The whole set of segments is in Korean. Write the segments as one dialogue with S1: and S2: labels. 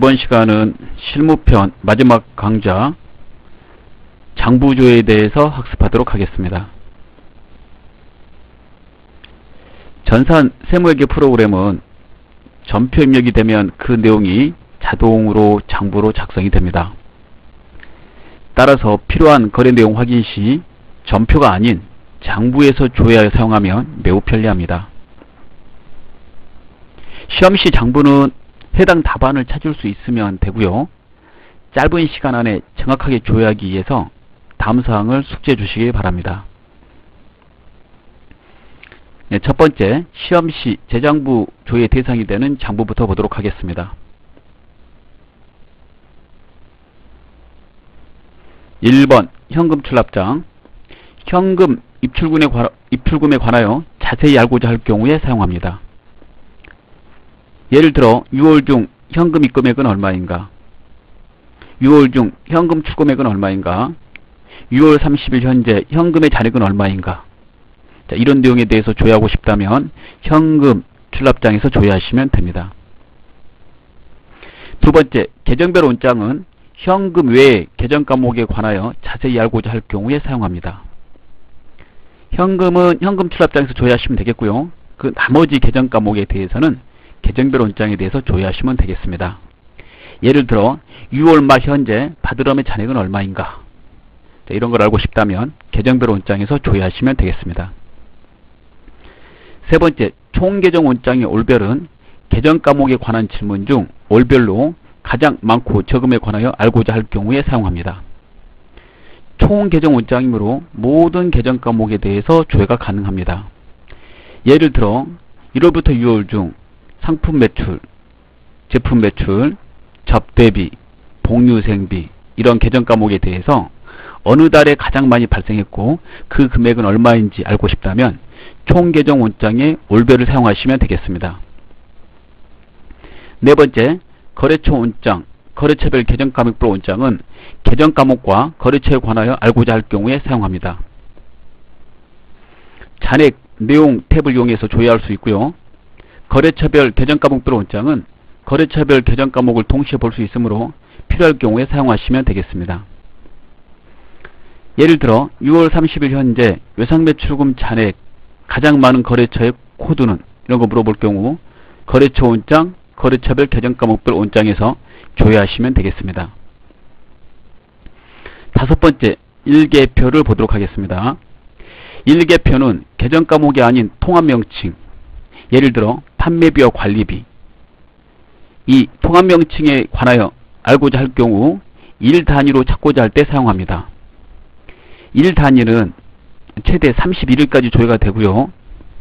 S1: 이번 시간은 실무편 마지막 강좌 장부조에 대해서 학습하도록 하겠습니다. 전산 세무회계 프로그램은 전표 입력이 되면 그 내용이 자동으로 장부로 작성이 됩니다. 따라서 필요한 거래 내용 확인 시 전표가 아닌 장부에서 조회하여 사용하면 매우 편리합니다. 시험시 장부는 해당 답안을 찾을 수 있으면 되고요. 짧은 시간 안에 정확하게 조회하기 위해서 다음 사항을 숙지해 주시기 바랍니다. 첫 번째, 시험시 재장부 조회 대상이 되는 장부부터 보도록 하겠습니다. 1번 현금 출납장. 현금 입출금에 관하여 자세히 알고자 할 경우에 사용합니다. 예를 들어 6월 중 현금 입금액은 얼마인가, 6월 중 현금 출금액은 얼마인가, 6월 30일 현재 현금의 잔액은 얼마인가. 자, 이런 내용에 대해서 조회하고 싶다면 현금 출납장에서 조회하시면 됩니다. 두 번째, 계정별 온장은 현금 외의 계정 과목에 관하여 자세히 알고자 할 경우에 사용합니다. 현금은 현금 출납장에서 조회하시면 되겠고요. 그 나머지 계정 과목에 대해서는 계정별 온장에 대해서 조회하시면 되겠습니다. 예를 들어 6월 말 현재 받으러의 잔액은 얼마인가. 자, 이런 걸 알고 싶다면 계정별 온장에서 조회하시면 되겠습니다. 세 번째, 총계정 온장의 올별은 계정 과목에 관한 질문 중 올별로 가장 많고 적음에 관하여 알고자 할 경우에 사용합니다. 총계정 온장이므로 모든 계정 과목에 대해서 조회가 가능합니다. 예를 들어 1월부터 6월 중 상품 매출, 제품 매출, 접대비, 복류생비 이런 계정 과목에 대해서 어느 달에 가장 많이 발생했고 그 금액은 얼마인지 알고 싶다면 총계정 온장의 올별을 사용하시면 되겠습니다. 네 번째, 거래처 온장, 거래처별 계정 과목별 온장은 계정 과목과 거래처에 관하여 알고자 할 경우에 사용합니다. 잔액, 내용 탭을 이용해서 조회할 수 있고요. 거래처별 계정 과목별 온장은 거래처별 계정 과목을 동시에 볼 수 있으므로 필요할 경우에 사용하시면 되겠습니다. 예를 들어 6월 30일 현재 외상매출금 잔액 가장 많은 거래처의 코드는 이런 거 물어볼 경우 거래처 온장, 거래처별 계정 과목별 온장에서 조회하시면 되겠습니다. 다섯 번째, 일계표를 보도록 하겠습니다. 일계표는 계정 과목이 아닌 통합명칭, 예를 들어 판매비와 관리비, 이 통합명칭에 관하여 알고자 할 경우 일 단위로 찾고자 할 때 사용합니다. 일 단위는 최대 31일까지 조회가 되고요.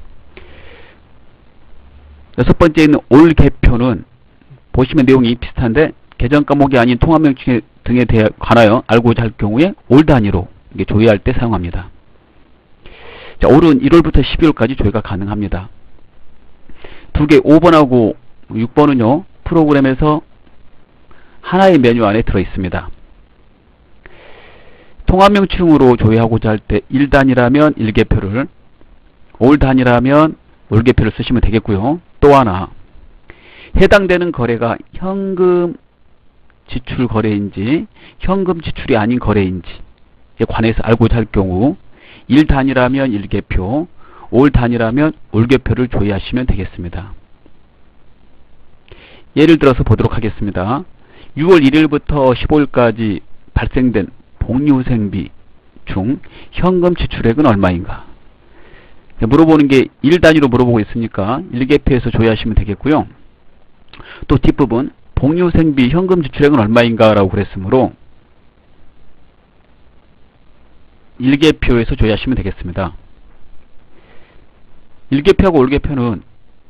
S1: 여섯 번째 있는 올계표는 보시면 내용이 비슷한데 계정 과목이 아닌 통합명칭 등에 대해 관하여 알고자 할 경우에 올 단위로 조회할 때 사용합니다. 자, 올은 1월부터 12월까지 조회가 가능합니다. 두 개 5번하고 6번은요 프로그램에서 하나의 메뉴 안에 들어 있습니다. 통합명칭으로 조회하고자 할 때 1단위라면 1계표를, 올 단위라면 올계표를 쓰시면 되겠고요. 또 하나, 해당되는 거래가 현금 지출 거래인지 현금 지출이 아닌 거래인지에 관해서 알고자 할 경우 1단위라면 1계표, 올 단위라면 올계표를 조회하시면 되겠습니다. 예를 들어서 보도록 하겠습니다. 6월 1일부터 15일까지 발생된 복류생비 중 현금 지출액은 얼마인가. 물어보는 게 1단위로 물어보고 있으니까 1계표에서 조회하시면 되겠고요. 또 뒷부분 복류생비 현금 지출액은 얼마인가 라고 그랬으므로 1계표에서 조회하시면 되겠습니다. 1계표하고 올계표는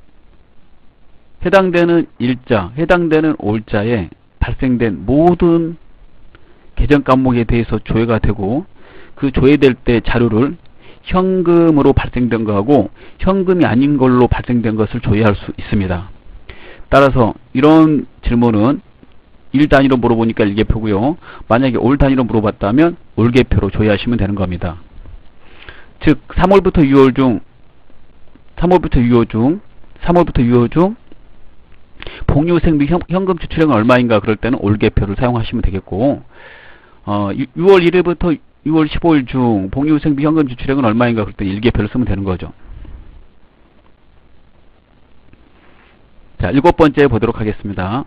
S1: 해당되는 일자, 해당되는 올자에 발생된 모든 계정 과목에 대해서 조회가 되고 그 조회될 때 자료를 현금으로 발생된 거하고 현금이 아닌 걸로 발생된 것을 조회할 수 있습니다. 따라서 이런 질문은 1단위로 물어보니까 1계표고요. 만약에 올 단위로 물어봤다면 올계표로 조회하시면 되는 겁니다. 즉 3월부터 6월 중 복리후생 및 현금 지출액은 얼마인가 그럴 때는 올계표를 사용하시면 되겠고 6월 1일부터 6월 15일 중 복리후생 및 현금 지출액은 얼마인가 그럴 때 일계표를 쓰면 되는 거죠. 자, 7번째 보도록 하겠습니다.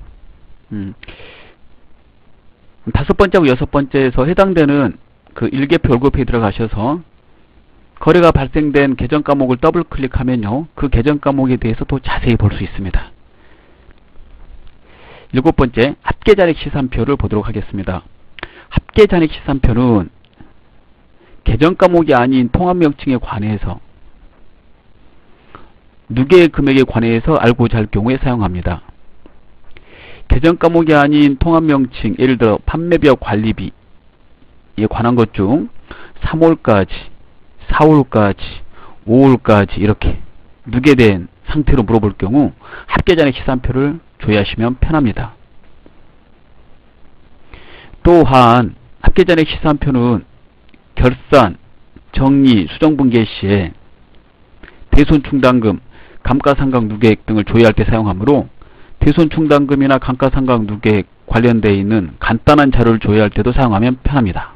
S1: 5번째하고 6번째에서 해당되는 그 일계표 월급표에 들어가셔서 거래가 발생된 계정 과목을 더블 클릭하면요, 그 계정 과목에 대해서 더 자세히 볼 수 있습니다. 7번째, 합계잔액 시산표를 보도록 하겠습니다. 합계잔액 시산표는 계정 과목이 아닌 통합명칭에 관해서 누계 금액에 관해서 알고자 할 경우에 사용합니다. 계정 과목이 아닌 통합명칭, 예를 들어 판매비와 관리비에 관한 것 중 3월까지, 4월까지, 5월까지 이렇게 누계된 상태로 물어볼 경우 합계잔액 시산표를 조회하시면 편합니다. 또한 합계잔액 시산표는 결산, 정리, 수정분계 시에 대손충당금, 감가상각 누계액 등을 조회할 때 사용하므로 대손충당금이나 감가상각 누계액 관련되어 있는 간단한 자료를 조회할 때도 사용하면 편합니다.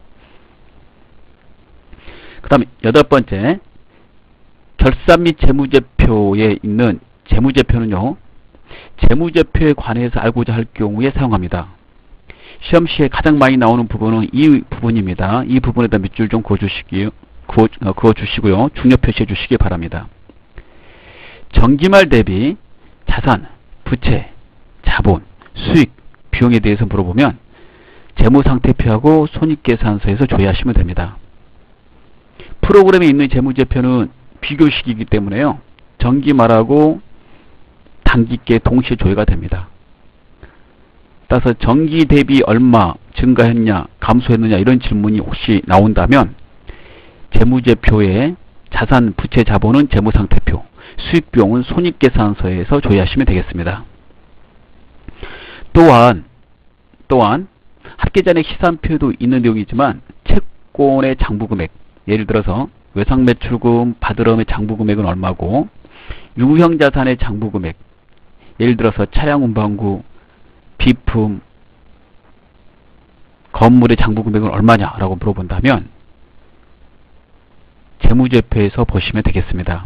S1: 그 다음에 8번째, 결산 및 재무제표에 있는 재무제표는요, 재무제표에 관해서 알고자 할 경우에 사용합니다. 시험시에 가장 많이 나오는 부분은 이 부분입니다. 이 부분에다 밑줄 좀 그어주시고요. 중요 표시해 주시기 바랍니다. 정기말 대비 자산, 부채, 자본, 수익, 비용에 대해서 물어보면 재무상태표하고 손익계산서에서 조회하시면 됩니다. 프로그램에 있는 재무제표는 비교식이기 때문에요, 정기말하고 단기께 동시에 조회가 됩니다. 따라서 정기 대비 얼마 증가했냐, 감소했느냐 이런 질문이 혹시 나온다면 재무제표의 자산, 부채, 자본은 재무상태표, 수익, 비용은 손익계산서에서 조회하시면 되겠습니다. 또한 합계잔액 시산표에도 있는 내용이지만 채권의 장부금액, 예를 들어서 외상매출금, 받으러의 장부금액은 얼마고 유형자산의 장부금액, 예를 들어서 차량 운반구, 비품, 건물의 장부금액은 얼마냐라고 물어본다면 재무제표에서 보시면 되겠습니다.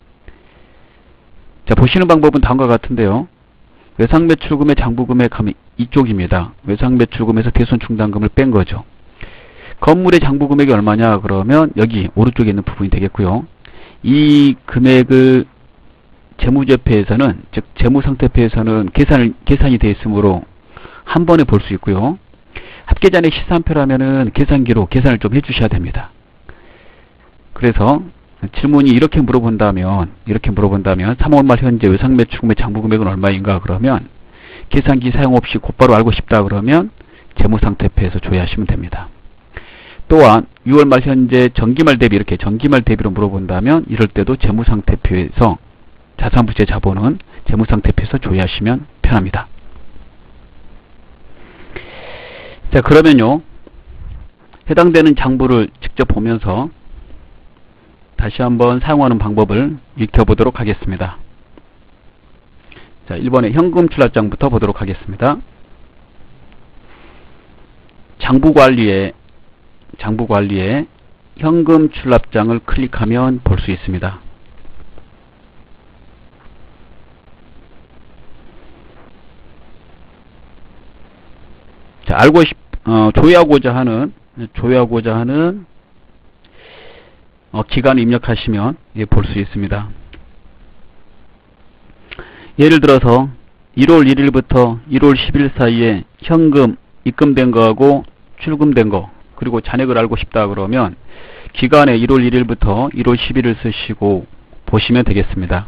S1: 자, 보시는 방법은 다음과 같은데요. 외상매출금의 장부금액 하면 이쪽입니다. 외상매출금에서 대손충당금을 뺀 거죠. 건물의 장부금액이 얼마냐 그러면 여기 오른쪽에 있는 부분이 되겠고요. 이 금액을 재무제표에서는, 즉 재무상태표에서는 계산이 되어 있으므로 한 번에 볼 수 있고요. 합계잔액 시산표라면은 계산기로 계산을 좀 해주셔야 됩니다. 그래서 질문이 이렇게 물어본다면 3월 말 현재 외상매출금의 장부금액은 얼마인가 그러면 계산기 사용 없이 곧바로 알고 싶다 그러면 재무상태표에서 조회하시면 됩니다. 또한 6월 말 현재 정기말 대비, 이렇게 정기말 대비로 물어본다면 이럴 때도 재무상태표에서 자산, 부채, 자본은 재무상태표에서 조회하시면 편합니다. 자, 그러면요, 해당되는 장부를 직접 보면서 다시 한번 사용하는 방법을 익혀보도록 하겠습니다. 자, 1번에 현금 출납장부터 보도록 하겠습니다. 장부관리에 현금 출납장을 클릭하면 볼 수 있습니다. 자, 조회하고자 하는 기간을 입력하시면 볼 수 있습니다. 예를 들어서 1월 1일부터 1월 10일 사이에 현금 입금된 거하고 출금된 거, 그리고 잔액을 알고 싶다 그러면 기간에 1월 1일부터 1월 10일을 쓰시고 보시면 되겠습니다.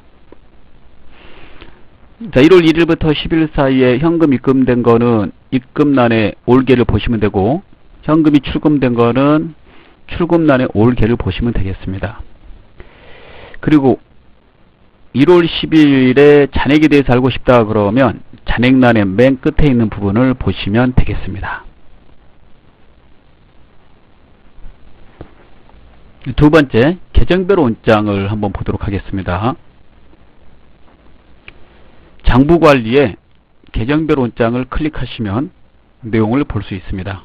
S1: 자, 1월 1일부터 10일 사이에 현금 입금된 거는 입금란에 올계를 보시면 되고, 현금이 출금된 거는 출금란에 올계를 보시면 되겠습니다. 그리고 1월 10일에 잔액에 대해서 알고 싶다 그러면 잔액란의 맨 끝에 있는 부분을 보시면 되겠습니다. 두 번째, 계정별 원장을 한번 보도록 하겠습니다. 장부관리에 계정별 원장을 클릭하시면 내용을 볼 수 있습니다.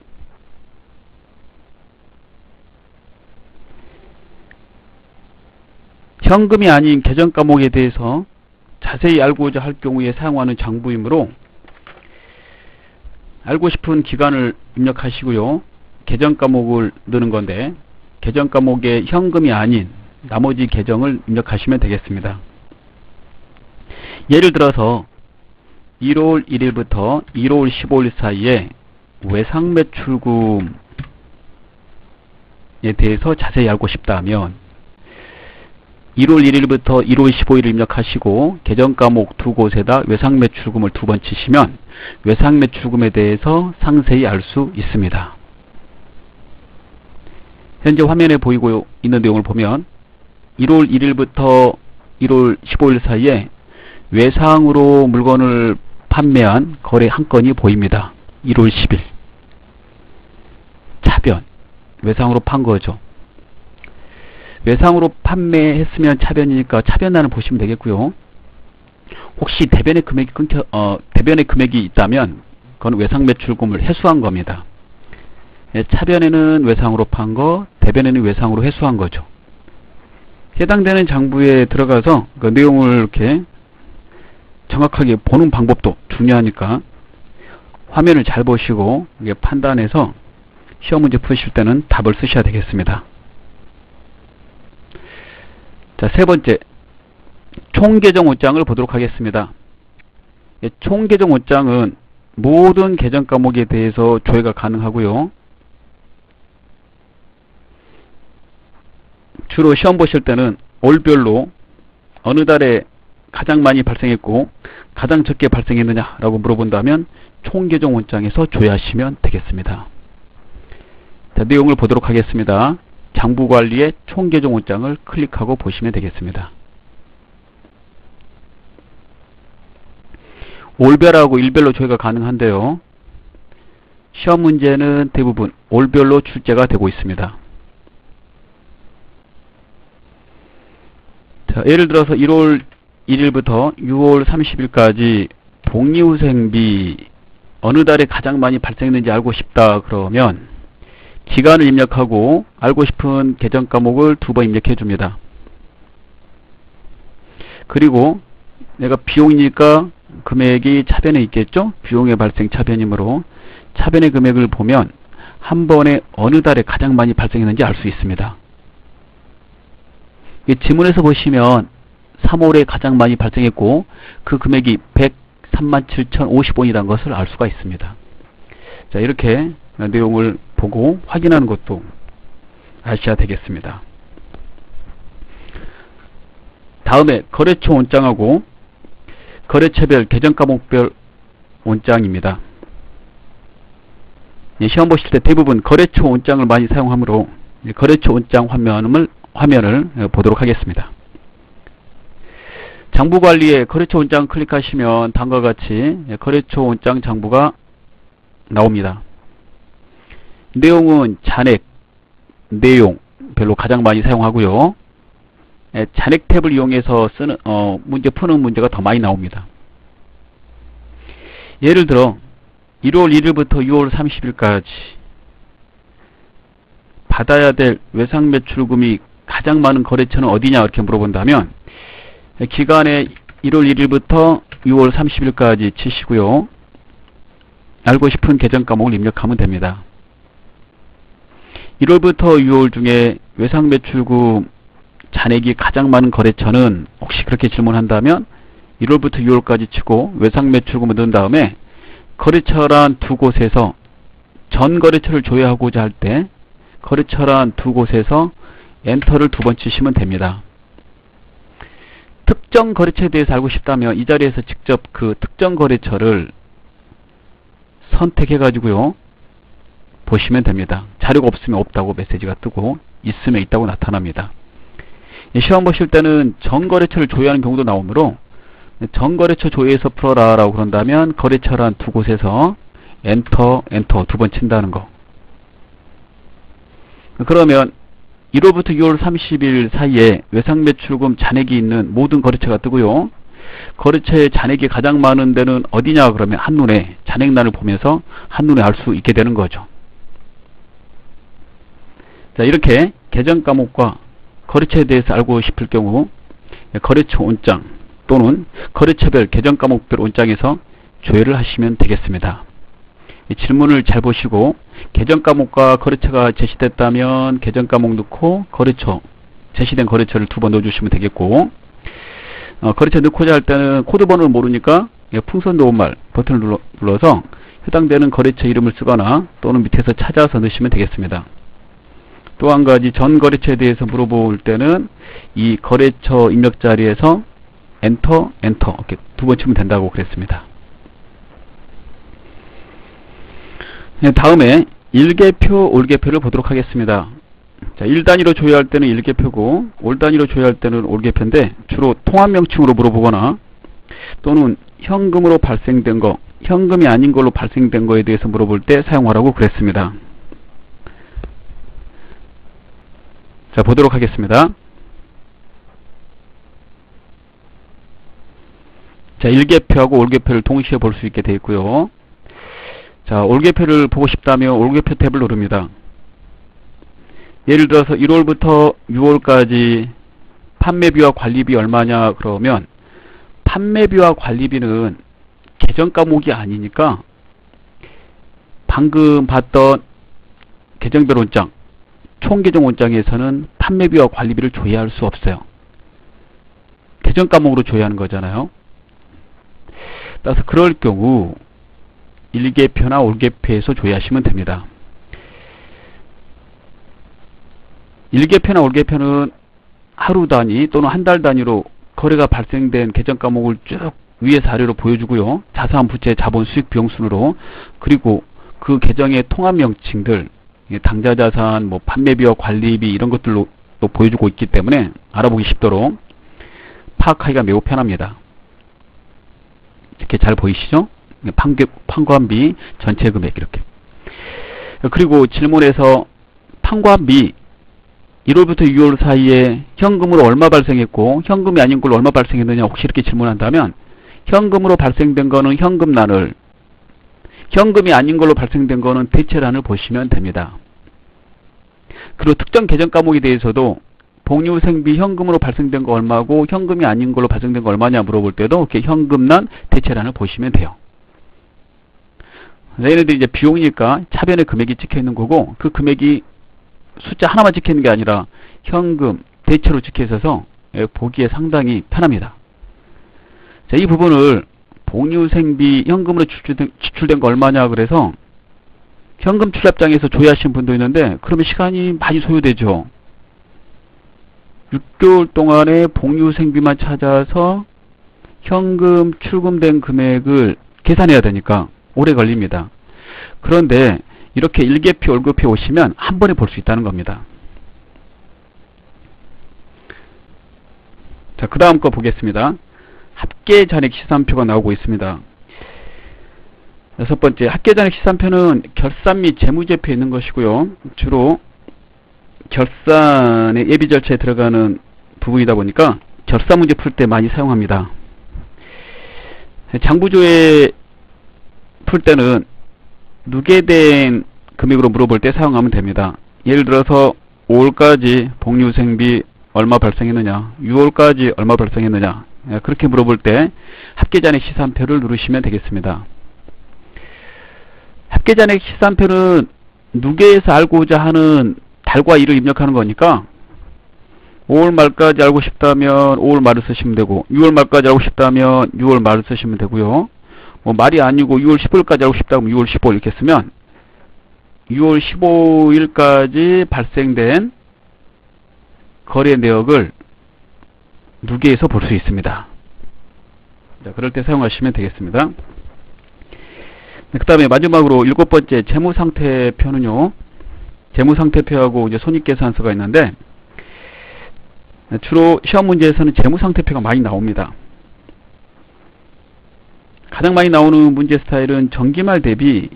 S1: 현금이 아닌 계정 과목에 대해서 자세히 알고자 할 경우에 사용하는 장부이므로 알고 싶은 기간을 입력하시고요. 계정 과목을 넣는 건데 계정 과목에 현금이 아닌 나머지 계정을 입력하시면 되겠습니다. 예를 들어서 1월 1일부터 1월 15일 사이에 외상매출금에 대해서 자세히 알고 싶다면 1월 1일부터 1월 15일을 입력하시고 계정 과목 두 곳에다 외상매출금을 두 번 치시면 외상매출금에 대해서 상세히 알 수 있습니다. 현재 화면에 보이고 있는 내용을 보면 1월 1일부터 1월 15일 사이에 외상으로 물건을 판매한 거래 한 건이 보입니다. 1월 10일 차변, 외상으로 판 거죠. 외상으로 판매했으면 차변이니까 차변란을 보시면 되겠고요. 혹시 대변의 금액이 있다면 그건 외상매출금을 회수한 겁니다. 차변에는 외상으로 판 거, 대변에는 외상으로 회수한 거죠. 해당되는 장부에 들어가서 그 내용을 이렇게 정확하게 보는 방법도 중요하니까 화면을 잘 보시고 이게 판단해서 시험 문제 푸실 때는 답을 쓰셔야 되겠습니다. 자, 세 번째, 총계정 원장을 보도록 하겠습니다. 총계정 원장은 모든 계정 과목에 대해서 조회가 가능하고요. 주로 시험 보실 때는 월별로 어느 달에 가장 많이 발생했고 가장 적게 발생했느냐 라고 물어본다면 총계정 원장에서 조회하시면 되겠습니다. 자, 내용을 보도록 하겠습니다. 장부관리에 총계정 원장을 클릭하고 보시면 되겠습니다. 월별하고 일별로 조회가 가능한데요. 시험 문제는 대부분 월별로 출제가 되고 있습니다. 자, 예를 들어서 1월 1일부터 6월 30일까지 복리후생비 어느 달에 가장 많이 발생했는지 알고 싶다 그러면 기간을 입력하고 알고 싶은 계정 과목을 두 번 입력해 줍니다. 그리고 내가 비용이니까 금액이 차변에 있겠죠? 비용의 발생 차변이므로 차변의 금액을 보면 한 번에 어느 달에 가장 많이 발생했는지 알 수 있습니다. 지문에서 보시면 3월에 가장 많이 발생했고 그 금액이 137,050원이라는 것을 알 수가 있습니다. 자, 이렇게 내용을 보고 확인하는 것도 아셔야 되겠습니다. 다음에 거래처 원장하고 거래처별 계정 과목별 원장입니다. 시험 보실 때 대부분 거래처 원장을 많이 사용하므로 거래처 원장 화면을 보도록 하겠습니다. 장부관리에 거래처 원장 클릭하시면 다음과 같이 거래처 원장 장부가 나옵니다. 내용은 잔액, 내용 별로 가장 많이 사용하고요. 잔액 탭을 이용해서 쓰는 문제 푸는 문제가 더 많이 나옵니다. 예를 들어 1월 1일부터 6월 30일까지 받아야 될 외상매출금이 가장 많은 거래처는 어디냐 이렇게 물어본다면 기간에 1월 1일부터 6월 30일까지 치시고요. 알고 싶은 계정 과목을 입력하면 됩니다. 1월부터 6월 중에 외상매출금 잔액이 가장 많은 거래처는 혹시 그렇게 질문한다면 1월부터 6월까지 치고 외상매출금을 넣은 다음에 거래처란 두 곳에서 전 거래처를 조회하고자 할 때 거래처란 두 곳에서 엔터를 두 번 치시면 됩니다. 특정 거래처에 대해서 알고 싶다면 이 자리에서 직접 그 특정 거래처를 선택해 가지고요 보시면 됩니다. 자료가 없으면 없다고 메시지가 뜨고 있으면 있다고 나타납니다. 시험 보실 때는 전 거래처를 조회하는 경우도 나오므로 전 거래처 조회에서 풀어라 라고 그런다면 거래처란 두 곳에서 엔터 두 번 친다는 거. 그러면 1월부터 6월 30일 사이에 외상매출금 잔액이 있는 모든 거래처가 뜨고요. 거래처의 잔액이 가장 많은 데는 어디냐 그러면 한눈에 잔액란을 보면서 한눈에 알 수 있게 되는 거죠. 자, 이렇게 계정 과목과 거래처에 대해서 알고 싶을 경우 거래처 온장 또는 거래처별 계정 과목별 온장에서 조회를 하시면 되겠습니다. 이 질문을 잘 보시고 계정 과목과 거래처가 제시됐다면 계정 과목 넣고 거래처 제시된 거래처를 2번 넣어주시면 되겠고, 거래처 넣고자 할 때는 코드 번호를 모르니까 풍선 넣은말 버튼을 눌러서 해당되는 거래처 이름을 쓰거나 또는 밑에서 찾아서 넣으시면 되겠습니다. 또 한 가지 전 거래처에 대해서 물어볼 때는 이 거래처 입력 자리에서 엔터 이렇게 2번 치면 된다고 그랬습니다. 다음에 일개표, 올개표를 보도록 하겠습니다. 자, 1단위로 조회할 때는 일개표고 올단위로 조회할 때는 올개표인데 주로 통합명칭으로 물어보거나 또는 현금으로 발생된 거, 현금이 아닌 걸로 발생된 거에 대해서 물어볼 때 사용하라고 그랬습니다. 자, 보도록 하겠습니다. 자, 일개표하고 올개표를 동시에 볼 수 있게 되어 있고요. 자, 올개표를 보고 싶다면 올개표 탭을 누릅니다. 예를 들어서 1월부터 6월까지 판매비와 관리비 얼마냐 그러면 판매비와 관리비는 계정 과목이 아니니까 방금 봤던 계정별 온장, 총계정 온장에서는 판매비와 관리비를 조회할 수 없어요. 계정 과목으로 조회하는 거잖아요. 따라서 그럴 경우 일개표나 올개표에서 조회하시면 됩니다. 일개표나 올개표는 하루 단위 또는 한 달 단위로 거래가 발생된 계정 과목을 쭉 위에 사례로 보여주고요. 자산, 부채, 자본, 수익, 비용 순으로, 그리고 그 계정의 통합 명칭들, 당좌 자산, 뭐 판매비와 관리비 이런 것들로 또 보여주고 있기 때문에 알아보기 쉽도록 파악하기가 매우 편합니다. 이렇게 잘 보이시죠? 판관비, 전체 금액 이렇게. 그리고 질문에서 판관비 1월부터 6월 사이에 현금으로 얼마 발생했고 현금이 아닌 걸로 얼마 발생했느냐 혹시 이렇게 질문한다면 현금으로 발생된 거는 현금란을, 현금이 아닌 걸로 발생된 거는 대체란을 보시면 됩니다. 그리고 특정 계정 과목에 대해서도 복리후생비 현금으로 발생된 거 얼마고 현금이 아닌 걸로 발생된 거 얼마냐 물어볼 때도 이렇게 현금란, 대체란을 보시면 돼요. 얘네들이 이제 비용이니까 차변에 금액이 찍혀 있는 거고 그 금액이 숫자 하나만 찍혀 있는 게 아니라 현금, 대체로 찍혀 있어서 보기에 상당히 편합니다. 자, 이 부분을 복리후생비 현금으로 지출된 거 얼마냐 그래서 현금 출납장에서 조회하신 분도 있는데 그러면 시간이 많이 소요되죠. 6개월 동안에 복리후생비만 찾아서 현금 출금된 금액을 계산해야 되니까 오래 걸립니다. 그런데 이렇게 일개표, 올개표 오시면 한 번에 볼 수 있다는 겁니다. 자, 그 다음 거 보겠습니다. 합계잔액 시산표가 나오고 있습니다. 6번째, 합계잔액 시산표는 결산 및 재무제표에 있는 것이고요. 주로 결산의 예비 절차에 들어가는 부분이다 보니까 결산 문제 풀 때 많이 사용합니다. 장부조회 풀 때는 누계된 금액으로 물어볼 때 사용하면 됩니다. 예를 들어서 5월까지 복리후생비 얼마 발생했느냐, 6월까지 얼마 발생했느냐, 그렇게 물어볼 때 합계잔액 시산표를 누르시면 되겠습니다. 합계잔액 시산표는 누계에서 알고자 하는 달과 일을 입력하는 거니까 5월 말까지 알고 싶다면 5월 말을 쓰시면 되고 6월 말까지 알고 싶다면 6월 말을 쓰시면 되고요. 뭐 말이 아니고 6월 15일까지 알고 싶다면 6월 15일 이렇게 쓰면 6월 15일까지 발생된 거래 내역을 누계에서 볼 수 있습니다. 자, 그럴 때 사용하시면 되겠습니다. 그 다음에 마지막으로 7번째 재무상태표는요. 재무상태표하고 이제 손익계산서가 있는데 주로 시험 문제에서는 재무상태표가 많이 나옵니다. 가장 많이 나오는 문제 스타일은 정기말 대비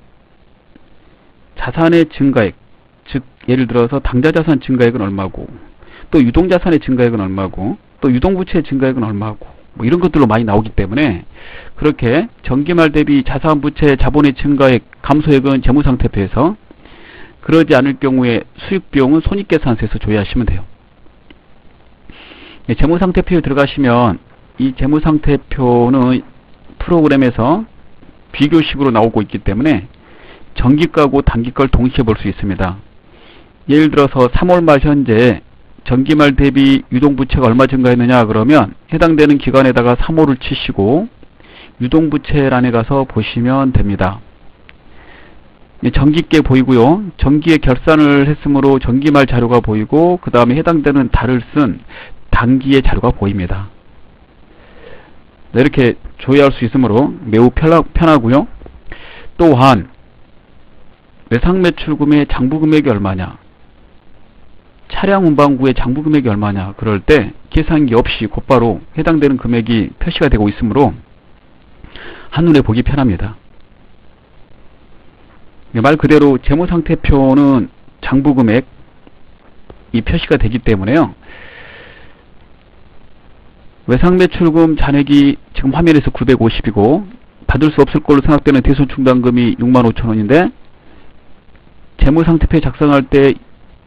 S1: 자산의 증가액, 즉 예를 들어서 당좌자산 증가액은 얼마고 또 유동자산의 증가액은 얼마고 또 유동부채의 증가액은 얼마고 뭐 이런 것들로 많이 나오기 때문에 그렇게 정기말 대비 자산부채 자본의 증가액 감소액은 재무상태표에서, 그러지 않을 경우에 수익비용은 손익계산서에서 조회하시면 돼요. 재무상태표에 들어가시면 이 재무상태표는 프로그램에서 비교식으로 나오고 있기 때문에 정기가고 단기가를 동시에 볼 수 있습니다. 예를 들어서 3월 말 현재 정기말 대비 유동부채가 얼마 증가했느냐 그러면 해당되는 기간에다가 3월을 치시고 유동부채란에 가서 보시면 됩니다. 정기께 보이고요. 정기에 결산을 했으므로 정기말 자료가 보이고 그 다음에 해당되는 달을 쓴 단기의 자료가 보입니다. 이렇게 조회할 수 있으므로 매우 편하고요. 또한 외상매출금의 장부금액이 얼마냐, 차량 운반구의 장부금액이 얼마냐 그럴 때 계산기 없이 곧바로 해당되는 금액이 표시가 되고 있으므로 한눈에 보기 편합니다. 말 그대로 재무상태표는 장부금액이 표시가 되기 때문에요. 외상매출금 잔액이 지금 화면에서 950이고 받을 수 없을 걸로 생각되는 대손충당금이 65,000원인데 재무상태표 작성할 때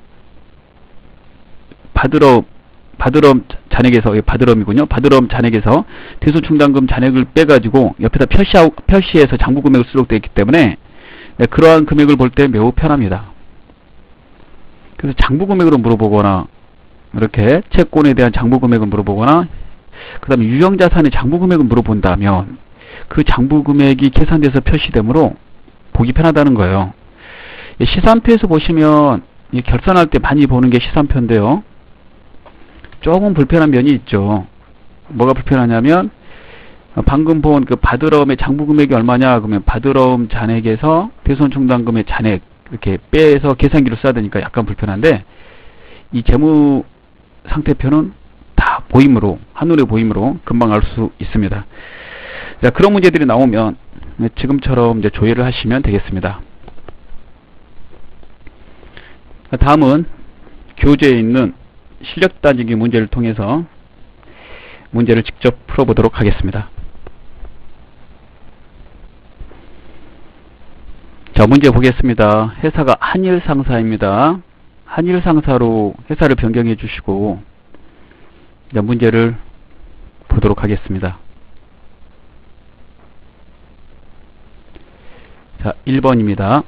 S1: 받으럼 잔액에서, 받으럼이군요. 받으럼 잔액에서 대손충당금 잔액을 빼가지고 옆에다 표시해서 장부금액을 수록되어 있기 때문에 그러한 금액을 볼 때 매우 편합니다. 그래서 장부금액으로 물어보거나 이렇게 채권에 대한 장부금액을 물어보거나 그 다음에 유형자산의 장부금액을 물어본다면 그 장부금액이 계산돼서 표시되므로 보기 편하다는 거예요. 시산표에서 보시면 결산할 때 많이 보는 게 시산표인데요. 조금 불편한 면이 있죠. 뭐가 불편하냐면 방금 본 그 받으럼의 장부금액이 얼마냐 그러면 받으럼 잔액에서 대손충당금의 잔액 이렇게 빼서 계산기로 써야 되니까 약간 불편한데 이 재무상태표는 다 보이므로, 한눈에 보이므로 금방 알 수 있습니다. 자, 그런 문제들이 나오면 지금처럼 이제 조회를 하시면 되겠습니다. 다음은 교재에 있는 실력 따지기 문제를 통해서 문제를 직접 풀어보도록 하겠습니다. 자, 문제 보겠습니다. 회사가 한일상사입니다. 한일상사로 회사를 변경해 주시고 자, 문제를 보도록 하겠습니다. 자, 1번입니다.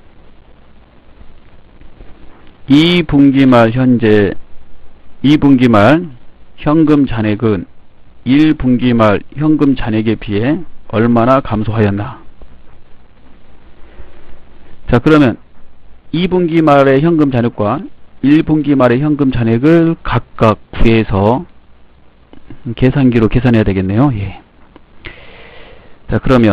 S1: 2분기 말 현재 2분기 말 현금 잔액은 1분기 말 현금 잔액에 비해 얼마나 감소하였나? 자, 그러면 2분기 말의 현금 잔액과 1분기 말의 현금 잔액을 각각 구해서 계산기로 계산해야 되겠네요. 예. 자, 그러면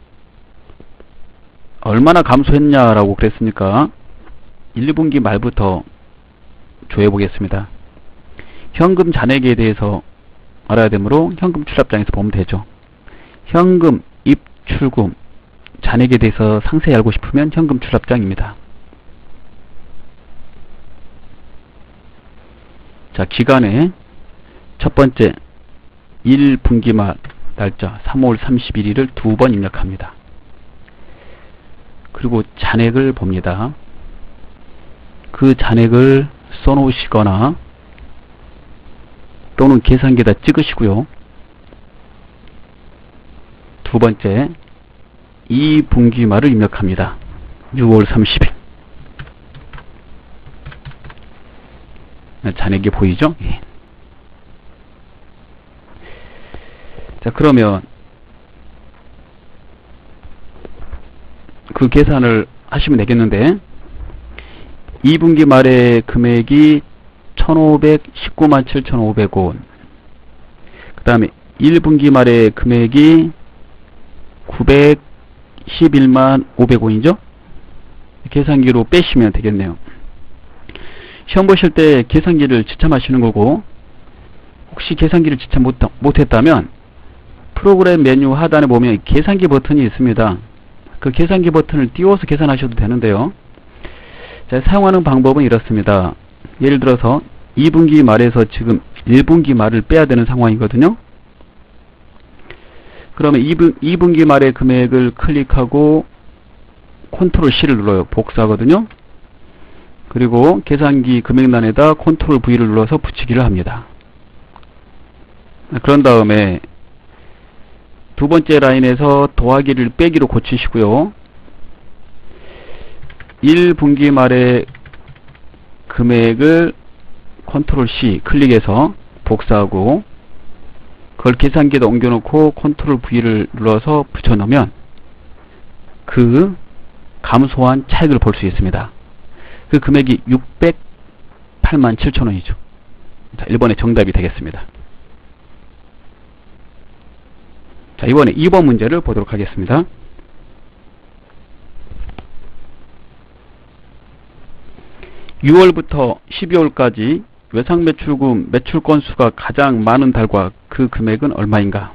S1: 얼마나 감소했냐라고 그랬으니까 1분기 말부터 조회 보겠습니다. 현금 잔액에 대해서 알아야 되므로 현금 출납장에서 보면 되죠. 현금 입출금 잔액에 대해서 상세히 알고 싶으면 현금 출납장입니다. 자, 기간에 첫 번째 1분기 말 날짜 3월 31일을 2번 입력합니다. 그리고 잔액을 봅니다. 그 잔액을 써놓으시거나 또는 계산기에다 찍으시고요. 두 번째 2분기 말을 입력합니다. 6월 30일. 잔액이 보이죠? 예. 자, 그러면 그 계산을 하시면 되겠는데 2분기 말의 금액이 1,519만 7,500원, 그 다음에 1분기 말의 금액이 911만 500원이죠? 계산기로 빼시면 되겠네요. 시험 보실 때 계산기를 지참하시는 거고, 혹시 계산기를 지참 못했다면 프로그램 메뉴 하단에 보면 계산기 버튼이 있습니다. 그 계산기 버튼을 띄워서 계산하셔도 되는데요. 자, 사용하는 방법은 이렇습니다. 예를 들어서 2분기 말에서 지금 1분기 말을 빼야 되는 상황이거든요. 그러면 2분기 말의 금액을 클릭하고 컨트롤 C를 눌러요. 복사하거든요. 그리고 계산기 금액란에다 컨트롤 V를 눌러서 붙이기를 합니다. 그런 다음에 두 번째 라인에서 더하기를 빼기로 고치시고요. 1분기 말의 금액을 컨트롤 C 클릭해서 복사하고 그걸 계산기에다 옮겨놓고 컨트롤 V를 눌러서 붙여넣으면 그 감소한 차익을 볼 수 있습니다. 그 금액이 608만 7천원이죠. 자, 1번의 정답이 되겠습니다. 자, 이번에 2번 문제를 보도록 하겠습니다. (6월부터 12월까지) 외상매출금 매출 건수가 가장 많은 달과 그 금액은 얼마인가?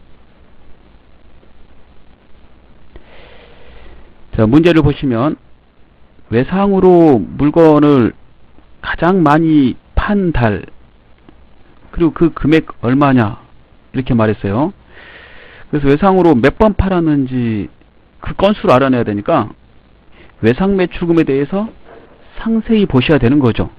S1: 자, 문제를 보시면 외상으로 물건을 가장 많이 판 달, 그리고 그 금액 얼마냐 이렇게 말했어요. 그래서 외상으로 몇 번 팔았는지 그 건수를 알아내야 되니까 외상 매출금에 대해서 상세히 보셔야 되는 거죠.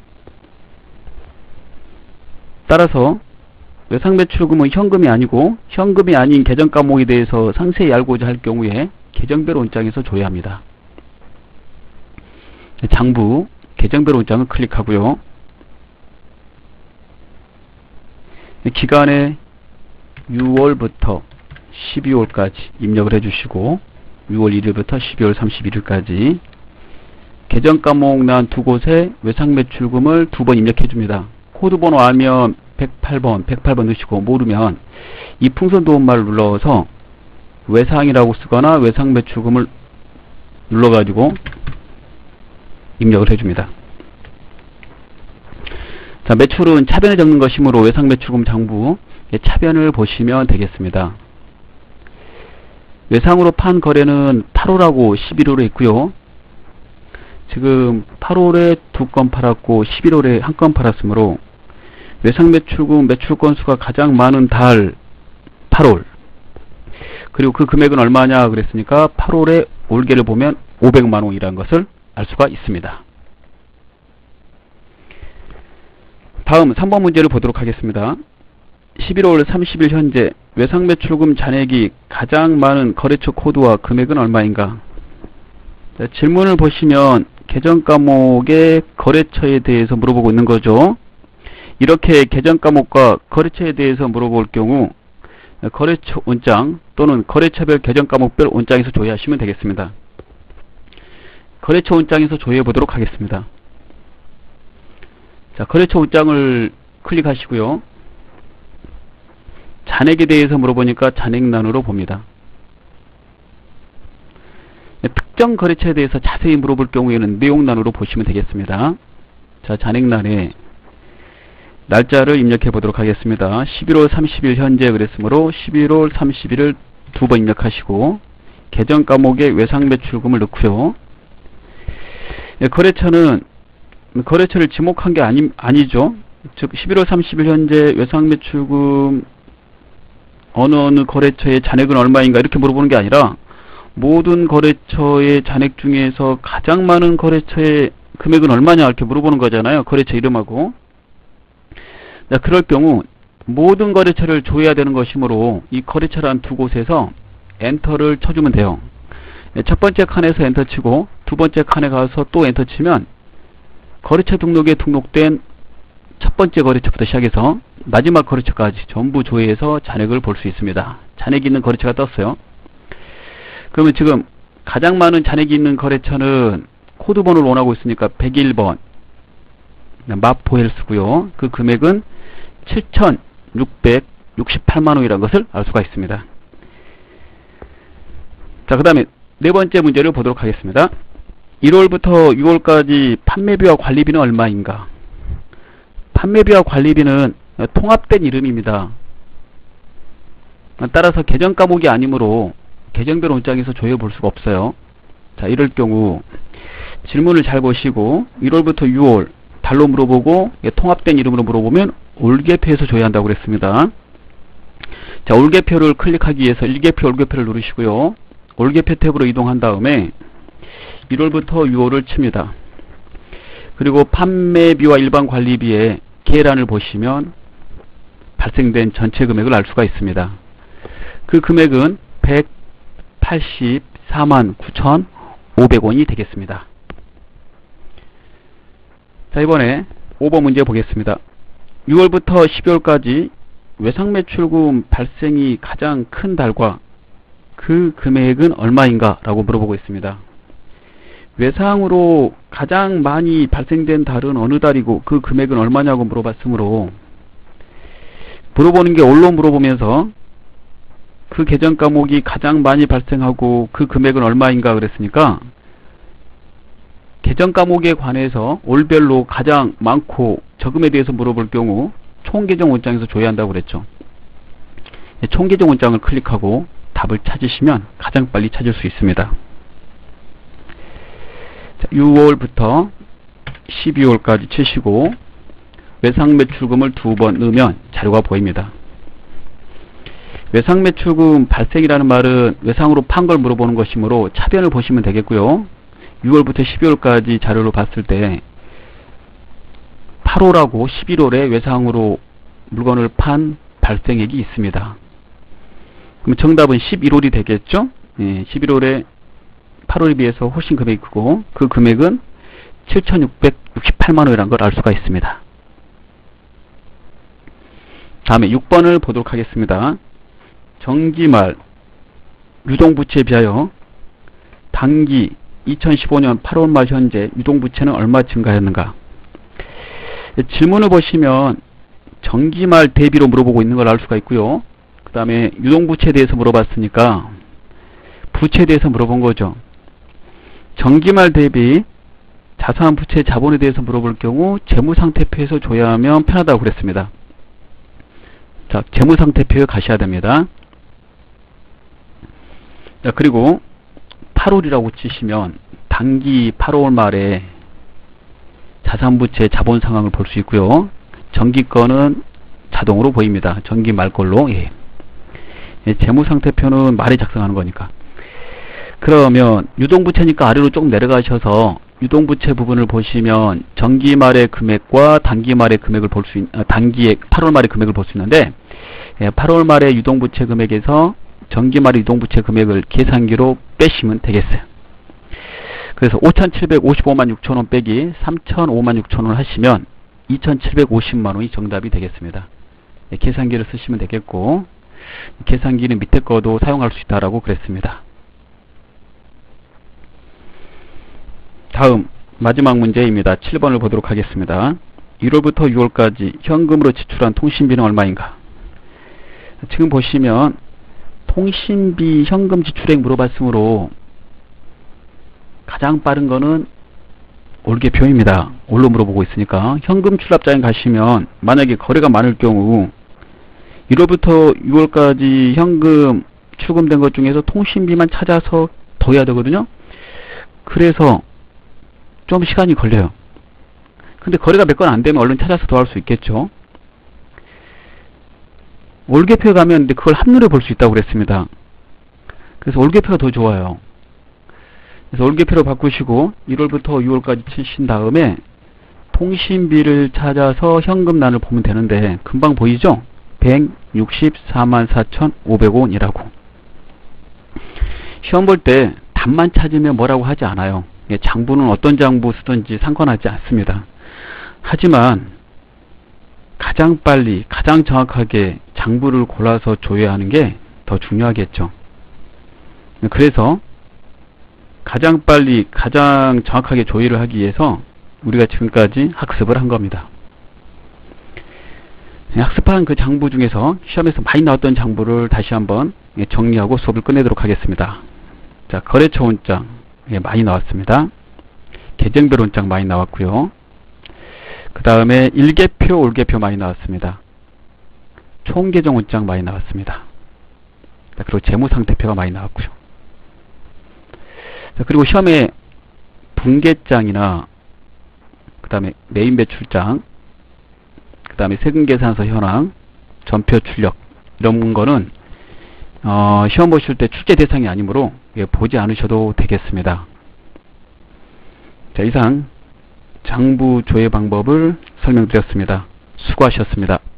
S1: 따라서 외상 매출금은 현금이 아니고 현금이 아닌 계정 과목에 대해서 상세히 알고자 할 경우에 계정별 원장에서 줘야 합니다. 장부 계정별 원장을 클릭하고요. 기간에 6월부터 12월까지 입력을 해주시고 6월 1일부터 12월 31일까지 계정 과목란 두 곳에 외상 매출금을 두 번 입력해 줍니다. 코드 번호 알면 108번 넣으시고 모르면 이 풍선 도움말을 눌러서 외상이라고 쓰거나 외상 매출금을 눌러가지고 입력을 해줍니다. 자, 매출은 차변에 적는 것이므로 외상 매출금 장부 차변을 보시면 되겠습니다. 외상으로 판 거래는 8월하고 11월에 있고요. 지금 8월에 2건 팔았고 11월에 1건 팔았으므로 외상 매출금 매출 건수가 가장 많은 달 8월, 그리고 그 금액은 얼마냐 그랬으니까 8월에 올계를 보면 500만원이라는 것을 알 수가 있습니다. 다음 3번 문제를 보도록 하겠습니다. 11월 30일 현재 외상 매출금 잔액이 가장 많은 거래처 코드와 금액은 얼마인가? 자, 질문을 보시면 계정 과목의 거래처에 대해서 물어보고 있는 거죠. 이렇게 계정 과목과 거래처에 대해서 물어볼 경우 거래처 원장 또는 거래처별 계정 과목별 원장에서 조회하시면 되겠습니다. 거래처 원장에서 조회해 보도록 하겠습니다. 자, 거래처 원장을 클릭하시고요. 잔액에 대해서 물어보니까 잔액란으로 봅니다. 특정 거래처에 대해서 자세히 물어볼 경우에는 내용란으로 보시면 되겠습니다. 자, 잔액란에 날짜를 입력해 보도록 하겠습니다. 11월 30일 현재 그랬으므로 11월 30일을 두 번 입력하시고 계정 과목에 외상 매출금을 넣고요. 거래처는 거래처를 지목한 게 아니죠. 즉 11월 30일 현재 외상 매출금 어느 거래처의 잔액은 얼마인가 이렇게 물어보는 게 아니라 모든 거래처의 잔액 중에서 가장 많은 거래처의 금액은 얼마냐 이렇게 물어보는 거잖아요. 거래처 이름하고. 자, 그럴 경우 모든 거래처를 조회해야 되는 것이므로 이 거래처란 두 곳에서 엔터를 쳐주면 돼요. 첫 번째 칸에서 엔터 치고 두 번째 칸에 가서 또 엔터 치면 거래처 등록에 등록된 첫 번째 거래처부터 시작해서 마지막 거래처까지 전부 조회해서 잔액을 볼 수 있습니다. 잔액이 있는 거래처가 떴어요. 그러면 지금 가장 많은 잔액이 있는 거래처는 코드 번호를 원하고 있으니까 101번 마포헬스고요. 그 금액은 7,668만원이라는 것을 알 수가 있습니다. 자, 그 다음에 네 번째 문제를 보도록 하겠습니다. 1월부터 6월까지 판매비와 관리비는 얼마인가? 판매비와 관리비는 통합된 이름입니다. 따라서 계정 과목이 아니므로 계정별 원장에서 조회해 볼 수가 없어요. 자, 이럴 경우 질문을 잘 보시고 1월부터 6월 달로 물어보고 통합된 이름으로 물어보면 올계표에서 조회한다고 그랬습니다. 자, 올개표를 클릭하기 위해서 일개표, 올개표를 누르시고요. 올개표 탭으로 이동한 다음에 1월부터 6월을 칩니다. 그리고 판매비와 일반 관리비의 계란을 보시면 발생된 전체 금액을 알 수가 있습니다. 그 금액은 184만 9,500원이 되겠습니다. 자, 이번에 5번 문제 보겠습니다. 6월부터 12월까지 외상매출금 발생이 가장 큰 달과 그 금액은 얼마인가? 라고 물어보고 있습니다. 외상으로 가장 많이 발생된 달은 어느 달이고 그 금액은 얼마냐고 물어봤으므로, 물어보는 게 올로 물어보면서 그 계정 과목이 가장 많이 발생하고 그 금액은 얼마인가 그랬으니까 계정 과목에 관해서 올별로 가장 많고 적음에 대해서 물어볼 경우 총 계정 원장에서 조회한다고 그랬죠. 총 계정 원장을 클릭하고 답을 찾으시면 가장 빨리 찾을 수 있습니다. 자, 6월부터 12월까지 치시고 외상매출금을 2번 넣으면 자료가 보입니다. 외상매출금 발생이라는 말은 외상으로 판 걸 물어보는 것이므로 차변을 보시면 되겠고요. 6월부터 12월까지 자료로 봤을 때 8월하고 11월에 외상으로 물건을 판 발생액이 있습니다. 그럼 정답은 11월이 되겠죠? 예, 11월에 8월에 비해서 훨씬 금액이 크고 그 금액은 7,668만원이라는 걸 알 수가 있습니다. 다음에 6번을 보도록 하겠습니다. 정기말 유동부채에 비하여 당기 2015년 8월 말 현재 유동부채는 얼마 증가했는가? 질문을 보시면 정기말 대비로 물어보고 있는 걸 알 수가 있고요. 그 다음에 유동부채에 대해서 물어봤으니까 부채에 대해서 물어본 거죠. 정기말 대비 자산부채 자본에 대해서 물어볼 경우 재무상태표에서 줘야 하면 편하다고 그랬습니다. 자, 재무상태표에 가셔야 됩니다. 자, 그리고 8월이라고 치시면 당기 8월 말에 자산부채 자본 상황을 볼 수 있고요. 정기권은 자동으로 보입니다. 정기 말 걸로. 예. 예, 재무상태표는 말이 작성하는 거니까. 그러면 유동부채니까 아래로 조금 내려가셔서 유동부채 부분을 보시면 정기 말의 금액과 단기 말의 금액을 볼 수 단기의 8월 말의 금액을 볼 수 있는데, 예, 8월 말의 유동부채 금액에서 정기 말의 유동부채 금액을 계산기로 빼시면 되겠어요. 그래서 5,755만 6천원 빼기 3,005만 6천원 하시면 2,750만원이 정답이 되겠습니다. 예, 계산기를 쓰시면 되겠고, 계산기는 밑에 거도 사용할 수 있다라고 그랬습니다. 다음 마지막 문제입니다. 7번을 보도록 하겠습니다. 1월부터 6월까지 현금으로 지출한 통신비는 얼마인가? 지금 보시면 통신비 현금 지출액 물어봤으므로 가장 빠른 거는 올개표입니다. 올로 물어보고 있으니까 현금 출납장에 가시면 만약에 거래가 많을 경우 1월부터 6월까지 현금 출금된 것 중에서 통신비만 찾아서 더해야 되거든요. 그래서 좀 시간이 걸려요. 근데 거래가 몇 건 안 되면 얼른 찾아서 더할 수 있겠죠. 올개표에 가면 근데 그걸 한눈에 볼 수 있다고 그랬습니다. 그래서 올개표가 더 좋아요. 그래서 올개표로 바꾸시고 1월부터 6월까지 치신 다음에 통신비를 찾아서 현금란을 보면 되는데 금방 보이죠? 164만 4,500원이라고. 시험 볼 때 답만 찾으면 뭐라고 하지 않아요. 장부는 어떤 장부 쓰든지 상관하지 않습니다. 하지만 가장 빨리 가장 정확하게 장부를 골라서 조회하는 게 더 중요하겠죠. 그래서 가장 빨리 가장 정확하게 조회를 하기 위해서 우리가 지금까지 학습을 한 겁니다. 학습한 그 장부 중에서 시험에서 많이 나왔던 장부를 다시 한번 정리하고 수업을 끝내도록 하겠습니다. 자, 거래처 원장 많이 나왔습니다. 계정별 원장 많이 나왔고요. 그 다음에 일개표, 올개표 많이 나왔습니다. 총계정 원장 많이 나왔습니다. 자, 그리고 재무상태표가 많이 나왔고요. 자, 그리고 시험에 분계장이나 그 다음에 메인 매출장, 그 다음에 세금계산서 현황, 전표 출력 이런 거는 시험 보실 때 출제 대상이 아니므로 보지 않으셔도 되겠습니다. 자, 이상 장부 조회 방법을 설명드렸습니다. 수고하셨습니다.